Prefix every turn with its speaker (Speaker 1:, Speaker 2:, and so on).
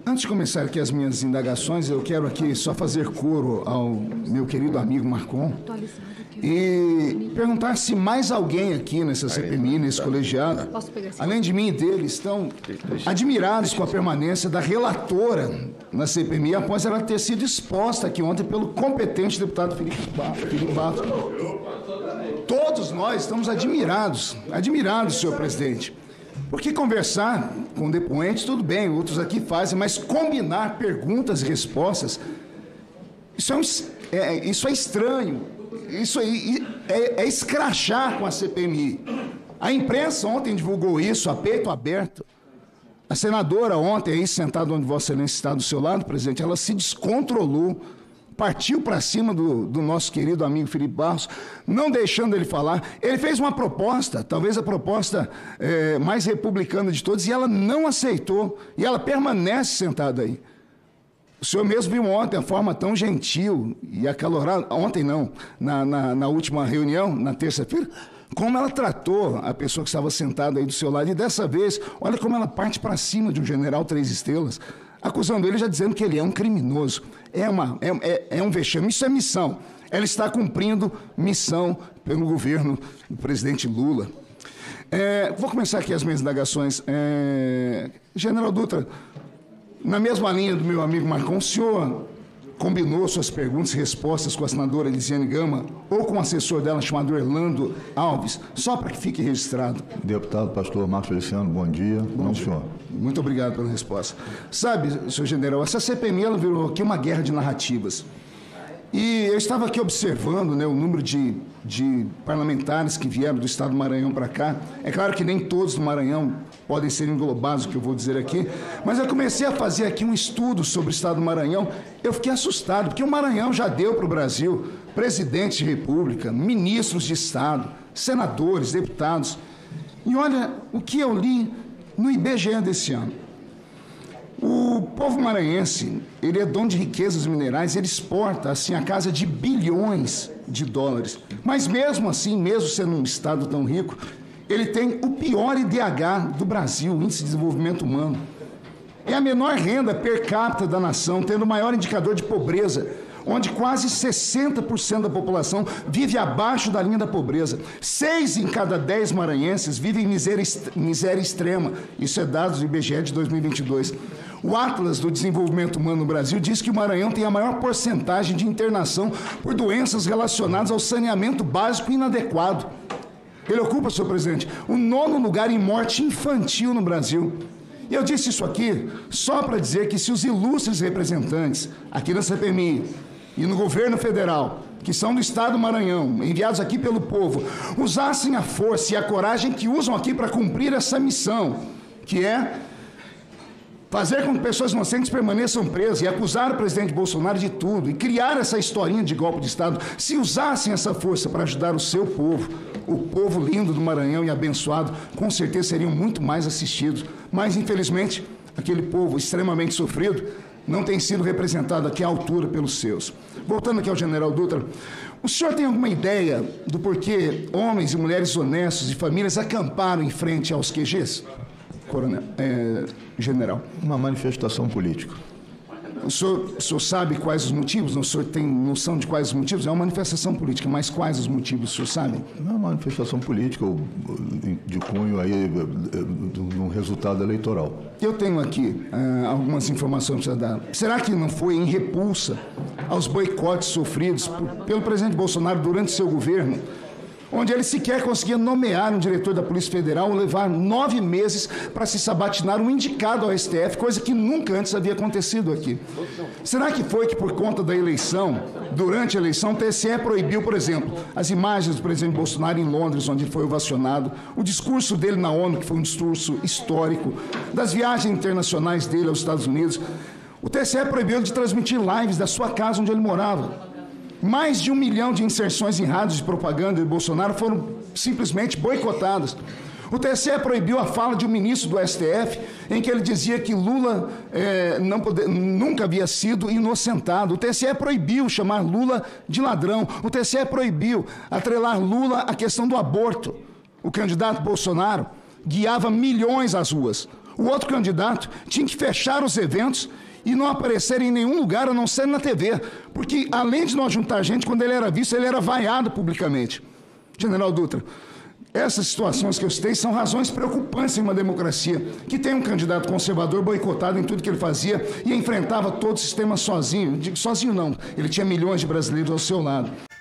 Speaker 1: Antes de começar aqui as minhas indagações, eu quero aqui só fazer coro ao meu querido amigo Marcon e perguntar se mais alguém aqui nessa CPMI, nesse colegiado, além de mim e dele, estão admirados com a permanência da relatora na CPMI após ela ter sido exposta aqui ontem pelo competente deputado Felipe Barros. Todos nós estamos admirados, senhor presidente. Porque conversar com depoentes, tudo bem, outros aqui fazem, mas combinar perguntas e respostas, isso é estranho, isso aí é escrachar com a CPMI. A imprensa ontem divulgou isso a peito aberto. A senadora ontem, aí sentada onde Vossa Excelência está do seu lado, presidente, ela se descontrolou, partiu para cima do nosso querido amigo Felipe Barros, não deixando ele falar. Ele fez uma proposta, talvez a proposta mais republicana de todos, e ela não aceitou, e ela permanece sentada aí. O senhor mesmo viu ontem a forma tão gentil e acalorada, ontem não, na última reunião, na terça-feira, como ela tratou a pessoa que estava sentada aí do seu lado, e dessa vez, olha como ela parte para cima de um general 3 estrelas, acusando ele, já dizendo que ele é um criminoso. É um vexame. Isso é missão. Ela está cumprindo missão pelo governo do presidente Lula. Vou começar aqui as minhas indagações. General Dutra, na mesma linha do meu amigo Marcon, o senhor combinou suas perguntas e respostas com a senadora Elisiane Gama ou com o assessor dela chamado Orlando Alves, só para que fique registrado.
Speaker 2: Deputado pastor Marcos Feliciano, bom dia. Bom dia. Senhor.
Speaker 1: Muito obrigado pela resposta. Sabe, senhor general, essa CPMI ela virou aqui uma guerra de narrativas. E eu estava aqui observando, né, o número de parlamentares que vieram do estado do Maranhão para cá. É claro que nem todos do Maranhão podem ser englobados, o que eu vou dizer aqui, mas eu comecei a fazer aqui um estudo sobre o estado do Maranhão. Eu fiquei assustado, porque o Maranhão já deu para o Brasil presidente de república, ministros de estado, senadores, deputados. E olha o que eu li no IBGE desse ano. O povo maranhense, ele é dono de riquezas minerais, ele exporta, assim, a casa de bilhões de dólares. Mas mesmo assim, mesmo sendo um estado tão rico, ele tem o pior IDH do Brasil, Índice de Desenvolvimento Humano. É a menor renda per capita da nação, tendo o maior indicador de pobreza, onde quase 60% da população vive abaixo da linha da pobreza. 6 em cada 10 maranhenses vivem em miséria extrema. Isso é dados do IBGE de 2022. O Atlas do Desenvolvimento Humano no Brasil diz que o Maranhão tem a maior porcentagem de internação por doenças relacionadas ao saneamento básico inadequado. Ele ocupa, senhor presidente, o 9º lugar em morte infantil no Brasil. E eu disse isso aqui só para dizer que se os ilustres representantes aqui na CPMI e no governo federal, que são do estado do Maranhão, enviados aqui pelo povo, usassem a força e a coragem que usam aqui para cumprir essa missão, que é fazer com que pessoas inocentes permaneçam presas e acusar o presidente Bolsonaro de tudo e criar essa historinha de golpe de Estado, se usassem essa força para ajudar o seu povo, o povo lindo do Maranhão e abençoado, com certeza seriam muito mais assistidos. Mas, infelizmente, aquele povo extremamente sofrido não tem sido representado aqui à altura pelos seus. Voltando aqui ao general Dutra, o senhor tem alguma ideia do porquê homens e mulheres honestos e famílias acamparam em frente aos QGs? Coronel, general.
Speaker 2: Uma manifestação política.
Speaker 1: O senhor sabe quais os motivos? O senhor tem noção de quais os motivos? É uma manifestação política, mas quais os motivos, o senhor sabe?
Speaker 2: Não é uma manifestação política de cunho aí de um resultado eleitoral.
Speaker 1: Eu tenho aqui algumas informações para dar. Será que não foi em repulsa aos boicotes sofridos pelo presidente Bolsonaro durante seu governo, onde ele sequer conseguia nomear um diretor da Polícia Federal ou levar 9 meses para se sabatinar um indicado ao STF, coisa que nunca antes havia acontecido aqui? Será que foi que, por conta da eleição, durante a eleição, o TSE proibiu, por exemplo, as imagens do presidente Bolsonaro em Londres, onde ele foi ovacionado, o discurso dele na ONU, que foi um discurso histórico, das viagens internacionais dele aos Estados Unidos? O TSE proibiu de transmitir lives da sua casa onde ele morava. Mais de 1 milhão de inserções em rádios de propaganda de Bolsonaro foram simplesmente boicotadas. O TSE proibiu a fala de um ministro do STF em que ele dizia que Lula nunca havia sido inocentado. O TSE proibiu chamar Lula de ladrão. O TSE proibiu atrelar Lula à questão do aborto. O candidato Bolsonaro guiava milhões às ruas. O outro candidato tinha que fechar os eventos e não aparecer em nenhum lugar, a não ser na TV. Porque, além de não juntar gente, quando ele era visto, ele era vaiado publicamente. General Dutra, essas situações que eu citei são razões preocupantes em uma democracia, que tem um candidato conservador boicotado em tudo que ele fazia e enfrentava todo o sistema sozinho. Sozinho não, ele tinha milhões de brasileiros ao seu lado.